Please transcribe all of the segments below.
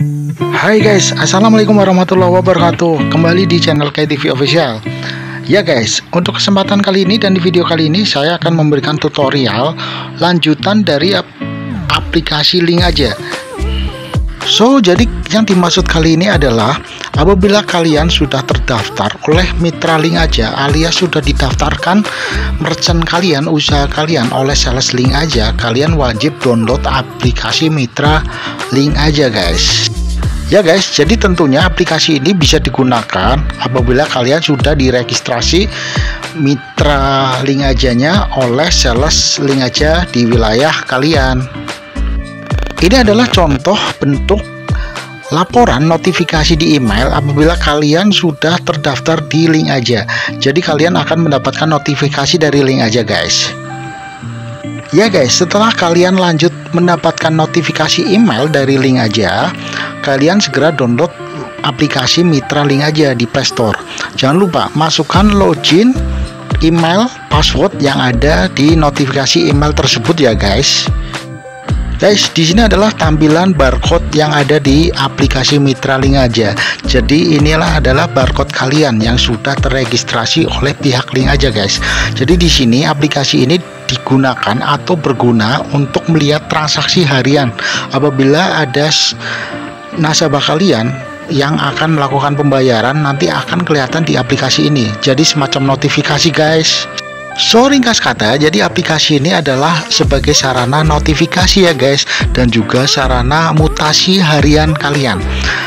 Hai guys, assalamualaikum warahmatullahi wabarakatuh. Kembali di channel KTV Official. Ya guys, untuk kesempatan kali ini dan di video kali ini saya akan memberikan tutorial lanjutan dari aplikasi Link Aja. Jadi yang dimaksud kali ini adalah apabila kalian sudah terdaftar oleh mitra Link Aja alias sudah didaftarkan merchant kalian, usaha kalian oleh sales Link Aja, kalian wajib download aplikasi mitra Link Aja guys. Ya guys, jadi tentunya aplikasi ini bisa digunakan apabila kalian sudah diregistrasi mitra Link Ajanya oleh sales Link Aja di wilayah kalian. Ini adalah contoh bentuk laporan notifikasi di email apabila kalian sudah terdaftar di Link Aja. Jadi kalian akan mendapatkan notifikasi dari Link Aja guys. Ya guys, setelah kalian lanjut mendapatkan notifikasi email dari Link Aja, kalian segera download aplikasi mitra Link Aja di Play Store. Jangan lupa masukkan login, email, password yang ada di notifikasi email tersebut ya guys. Guys, di sini adalah tampilan barcode yang ada di aplikasi mitra Link Aja. Jadi inilah adalah barcode kalian yang sudah terregistrasi oleh pihak Link Aja guys. Jadi di sini aplikasi ini digunakan atau berguna untuk melihat transaksi harian apabila ada nasabah kalian yang akan melakukan pembayaran, nanti akan kelihatan di aplikasi ini. Jadi semacam notifikasi guys. Ringkas kata, jadi aplikasi ini adalah sebagai sarana notifikasi ya guys, dan juga sarana mutasi harian kalian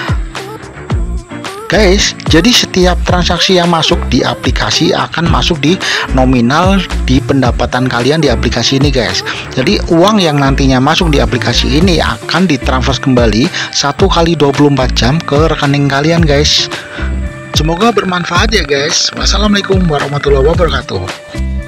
guys. Jadi setiap transaksi yang masuk di aplikasi akan masuk di nominal di pendapatan kalian di aplikasi ini guys. Jadi uang yang nantinya masuk di aplikasi ini akan ditransfer kembali 1 kali 24 jam ke rekening kalian guys. Semoga bermanfaat ya guys. Wassalamualaikum warahmatullahi wabarakatuh.